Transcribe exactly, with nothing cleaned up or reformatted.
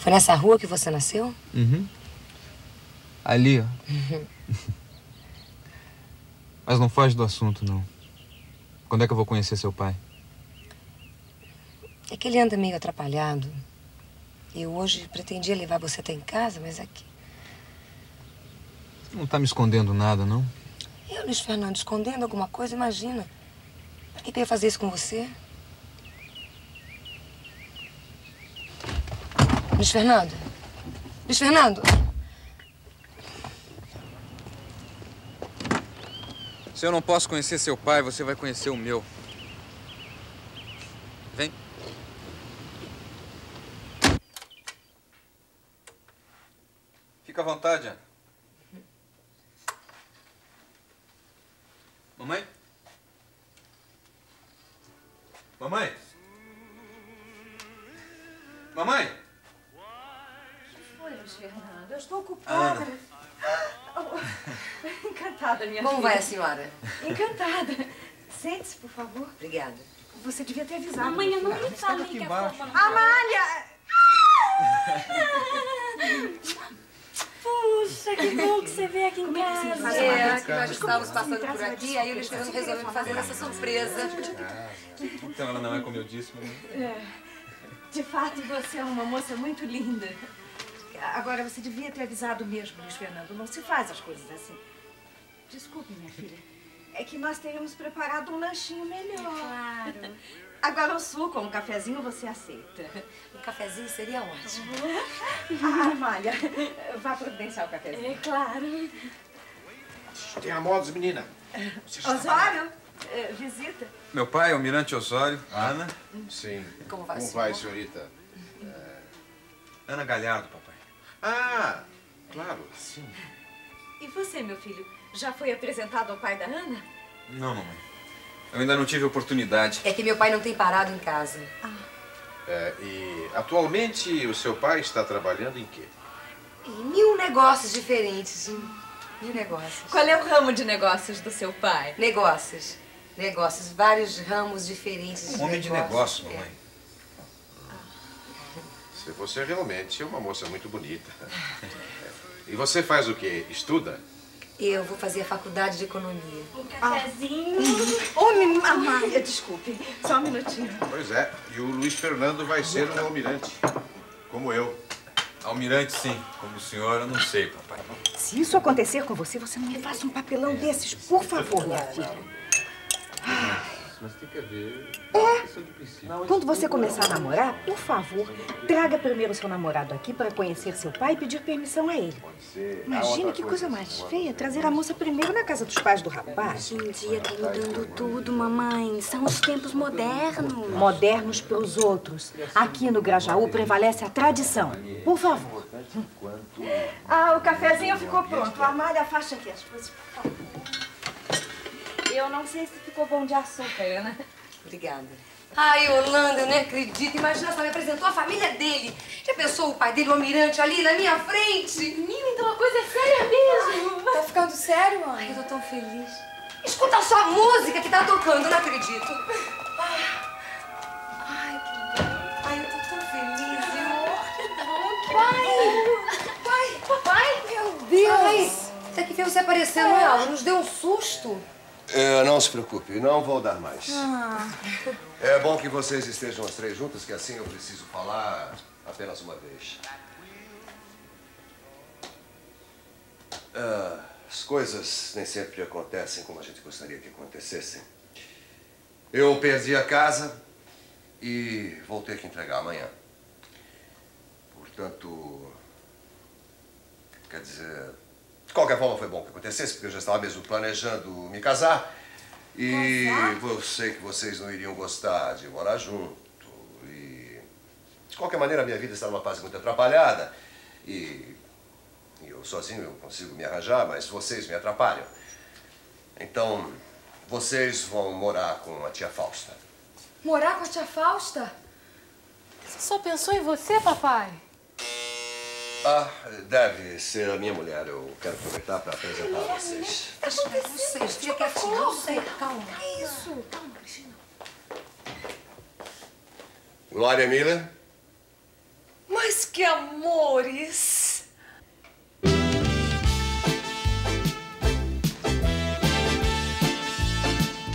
Foi nessa rua que você nasceu? Uhum. Ali, ó. Uhum. Mas não foge do assunto, não. Quando é que eu vou conhecer seu pai? É que ele anda meio atrapalhado. Eu hoje pretendia levar você até em casa, mas aqui... Você não tá me escondendo nada, não? Eu, Luiz Fernando, escondendo alguma coisa, imagina. Pra que eu ia fazer isso com você? Luiz Fernando? Luiz Fernando? Se eu não posso conhecer seu pai, você vai conhecer o meu. Vem. Fica à vontade, Ana. Mamãe? Mamãe? Mamãe? O que foi, Luiz Fernando? Eu estou ocupada. Ana. Oh, encantada, minha Como filha. vai a senhora? Encantada. Sente-se, por favor. Obrigada. Você devia ter avisado. Mamãe, eu não me Pega falei aqui que a embaixo. Fábio... Amália! Puxa, que bom que você veio aqui em Como é que você casa. faz? É, que nós estávamos Como passando assim? por Traz aqui, uma aí eles desculpa. resolveram fazer essa surpresa. Então ela não é como eu disse, mamãe? É, de fato, você é uma moça muito linda. Agora, você devia ter avisado mesmo, Luiz Fernando. Não se faz as coisas assim. Desculpe, minha filha. É que nós teríamos preparado um lanchinho melhor. Claro. Agora o suco ou um cafezinho você aceita. Um cafezinho seria ótimo. Ah, Amália, vá providenciar o cafezinho. É claro. Tenha modos, menina. Osório, eh, visita. Meu pai, Almirante Osório. Ana. Sim. Como vai, Como senhor? vai, senhorita? Ana Galhardo, papai. Ah, claro, sim. E você, meu filho, já foi apresentado ao pai da Ana? Não, mamãe. Eu ainda não tive oportunidade. É que meu pai não tem parado em casa. É, e atualmente o seu pai está trabalhando em quê? E mil negócios diferentes. Mil negócios. Qual é o ramo de negócios do seu pai? Negócios. Negócios. Vários ramos diferentes de Um homem de negócios. negócio, mamãe. Se você realmente é uma moça muito bonita. E você faz o quê? Estuda? Eu vou fazer a faculdade de economia. Um cafezinho. Ô, Amália, desculpe. Só um minutinho. Pois é. E o Luiz Fernando vai ser um almirante. Como eu. Almirante, sim. Como o senhor, eu não sei, papai. Se isso acontecer com você, você não me faça um papelão desses, por favor, minha filha. Mas tem que haver questão de princípio. Quando você começar a namorar, por favor, traga primeiro seu namorado aqui para conhecer seu pai e pedir permissão a ele. Imagina que coisa mais feia trazer a moça primeiro na casa dos pais do rapaz. Hoje em dia tá mudando tudo, mamãe. São os tempos modernos. Modernos para os outros. Aqui no Grajaú prevalece a tradição. Por favor. Ah, o cafezinho ficou pronto. Amália, afasta aqui as coisas, por favor. Eu não sei se ficou bom de açúcar, Ana. Obrigada. Ai, Orlando, eu nem acredito. Imagina só, me apresentou a família dele. Já pensou o pai dele, o almirante, ali na minha frente? Menina, então a coisa é séria mesmo. Tá ficando sério, mãe? Ai, eu tô tão feliz. Escuta só a música que tá tocando, eu não acredito. Ai, ai, que bom. Ai, eu tô tão feliz, viu? Que bom. Pai. Pai, papai, meu Deus. Até que veio você aparecendo, ela nos deu um susto. É, não se preocupe, não vou dar mais. Ah. É bom que vocês estejam as três juntas, que assim eu preciso falar apenas uma vez. Ah, as coisas nem sempre acontecem como a gente gostaria que acontecessem. Eu perdi a casa e vou ter que entregar amanhã. Portanto, quer dizer... De qualquer forma, foi bom que acontecesse, porque eu já estava mesmo planejando me casar. E eu sei que vocês não iriam gostar de morar junto. E, de qualquer maneira, a minha vida está numa fase muito atrapalhada. E, e eu sozinho eu consigo me arranjar, mas vocês me atrapalham. Então, vocês vão morar com a tia Fausta. Morar com a tia Fausta? Você só pensou em você, papai? Ah, deve ser a minha mulher. Eu quero aproveitar para apresentar a vocês. Acho que não sei, fica quietinho, não sei. Calma. Que isso? Calma, Cristina. Glória Miller. Mas que amores!